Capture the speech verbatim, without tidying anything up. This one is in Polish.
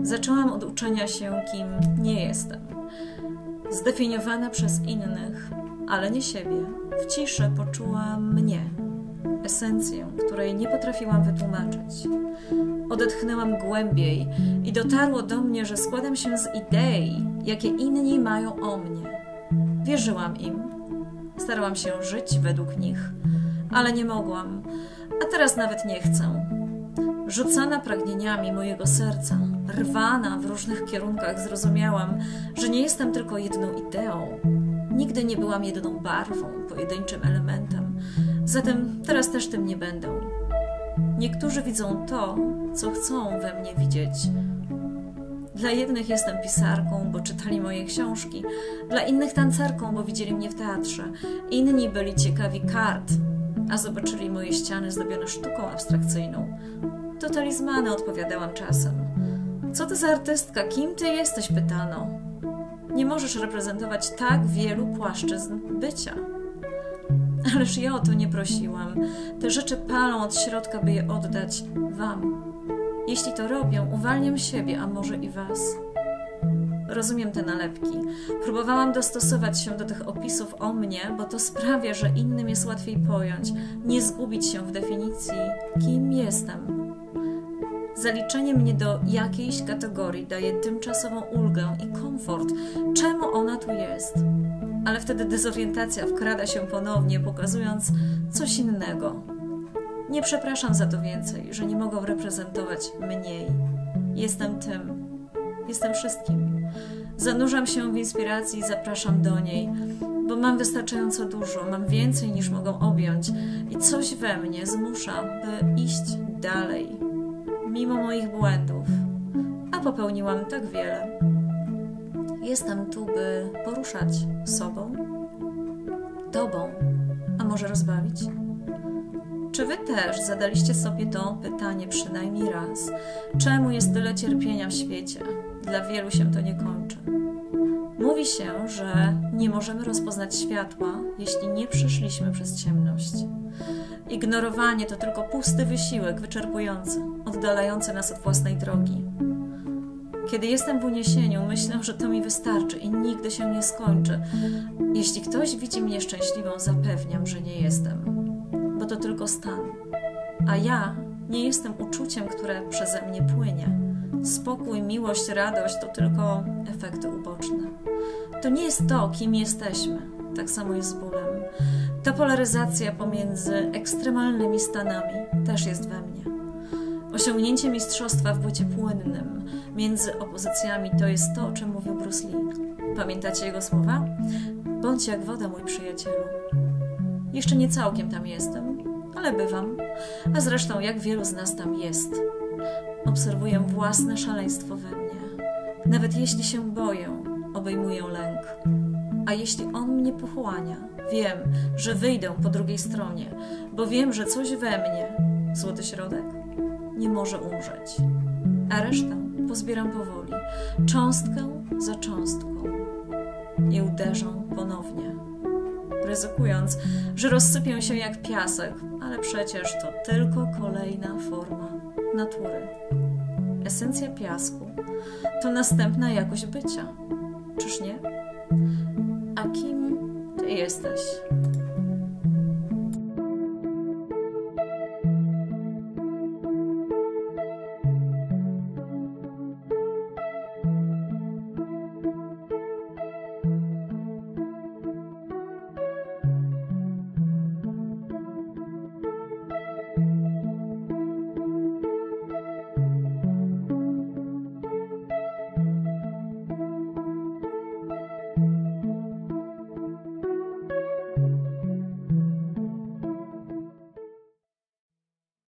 Zaczęłam od uczenia się, kim nie jestem. Zdefiniowana przez innych, ale nie siebie, w ciszy poczułam mnie, esencję, której nie potrafiłam wytłumaczyć. Odetchnęłam głębiej i dotarło do mnie, że składam się z idei, jakie inni mają o mnie. Wierzyłam im, starałam się żyć według nich, ale nie mogłam, a teraz nawet nie chcę. Rzucana pragnieniami mojego serca, rwana w różnych kierunkach, zrozumiałam, że nie jestem tylko jedną ideą. Nigdy nie byłam jedną barwą, pojedynczym elementem. Zatem teraz też tym nie będę. Niektórzy widzą to, co chcą we mnie widzieć. Dla jednych jestem pisarką, bo czytali moje książki. Dla innych tancerką, bo widzieli mnie w teatrze. Inni byli ciekawi kart, a zobaczyli moje ściany zdobione sztuką abstrakcyjną. To talizmany, odpowiadałam czasem. Co to za artystka? Kim ty jesteś? Pytano. Nie możesz reprezentować tak wielu płaszczyzn bycia. Ależ ja o to nie prosiłam. Te rzeczy palą od środka, by je oddać wam. Jeśli to robię, uwalniam siebie, a może i was. Rozumiem te nalepki. Próbowałam dostosować się do tych opisów o mnie, bo to sprawia, że innym jest łatwiej pojąć, nie zgubić się w definicji, kim jestem. Zaliczenie mnie do jakiejś kategorii daje tymczasową ulgę i komfort. Czemu ona tu jest? Ale wtedy dezorientacja wkrada się ponownie, pokazując coś innego. Nie przepraszam za to więcej, że nie mogą reprezentować mniej. Jestem tym. Jestem wszystkim. Zanurzam się w inspiracji i zapraszam do niej, bo mam wystarczająco dużo, mam więcej niż mogą objąć i coś we mnie zmusza, by iść dalej. Mimo moich błędów, a popełniłam tak wiele. Jestem tu, by poruszać sobą, tobą, a może rozbawić? Czy wy też zadaliście sobie to pytanie przynajmniej raz? Czemu jest tyle cierpienia w świecie? Dla wielu się to nie kończy. Mówi się, że nie możemy rozpoznać światła, jeśli nie przeszliśmy przez ciemność. Ignorowanie to tylko pusty wysiłek, wyczerpujący, oddalający nas od własnej drogi. Kiedy jestem w uniesieniu, myślę, że to mi wystarczy i nigdy się nie skończy. Jeśli ktoś widzi mnie szczęśliwą, zapewniam, że nie jestem, bo to tylko stan. A ja nie jestem uczuciem, które przeze mnie płynie. Spokój, miłość, radość to tylko efekty uboczne. To nie jest to, kim jesteśmy. Tak samo jest z bólem. Ta polaryzacja pomiędzy ekstremalnymi stanami też jest we mnie. Osiągnięcie mistrzostwa w bycie płynnym między opozycjami to jest to, o czym mówił Bruce Lee. Pamiętacie jego słowa? Bądź jak woda, mój przyjacielu. Jeszcze nie całkiem tam jestem, ale bywam. A zresztą jak wielu z nas tam jest. Obserwuję własne szaleństwo we mnie. Nawet jeśli się boję, obejmuję lęk. A jeśli on mnie pochłania, wiem, że wyjdę po drugiej stronie, bo wiem, że coś we mnie, złoty środek, nie może umrzeć. A resztę pozbieram powoli, cząstkę za cząstką i uderzę ponownie, ryzykując, że rozsypię się jak piasek, ale przecież to tylko kolejna forma natury. Esencja piasku to następna jakość bycia, czyż nie? A kim ty jesteś?